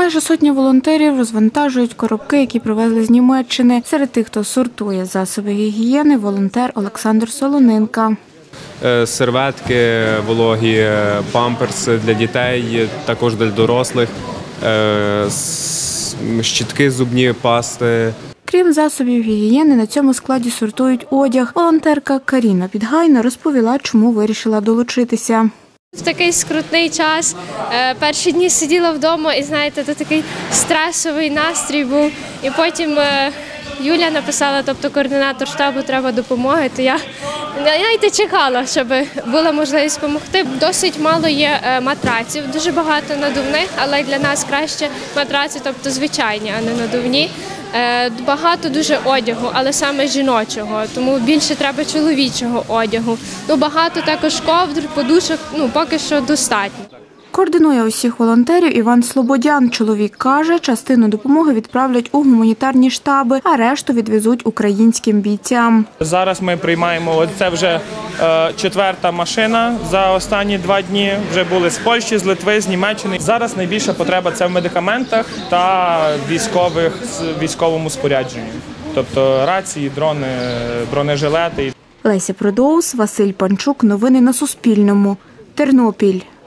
Майже сотня волонтерів розвантажують коробки, які привезли з Німеччини. Серед тих, хто сортує засоби гігієни, волонтер Олександр Солонинка. Серветки вологі, памперси для дітей, також для дорослих, щітки зубні, пасти. Крім засобів гігієни, на цьому складі сортують одяг. Волонтерка Каріна Підгайна розповіла, чому вирішила долучитися. В такий скрутний час перші дні сиділа вдома і, знаєте, то такий стресовий настрій був. І потім Юля написала, тобто координатор штабу, треба допомоги, то я навіть чекала, щоб була можливість допомогти. Досить мало є матраців, дуже багато надувних, але для нас краще матраці, тобто звичайні, а не надувні. Багато дуже одягу, але саме жіночого, тому більше треба чоловічого одягу. Багато також ковдр, подушок, поки що достатньо. Координує усіх волонтерів Іван Слободян. Чоловік каже, частину допомоги відправлять у гуманітарні штаби, а решту відвезуть українським бійцям. Зараз ми приймаємо, це вже 4-та машина за останні 2 дні. Вже були з Польщі, з Литви, з Німеччини. Зараз найбільша потреба – це в медикаментах та військовому спорядженні. Тобто рації, дрони, бронежилети. Леся Продоус, Василь Панчук. Новини на Суспільному. Тернопіль.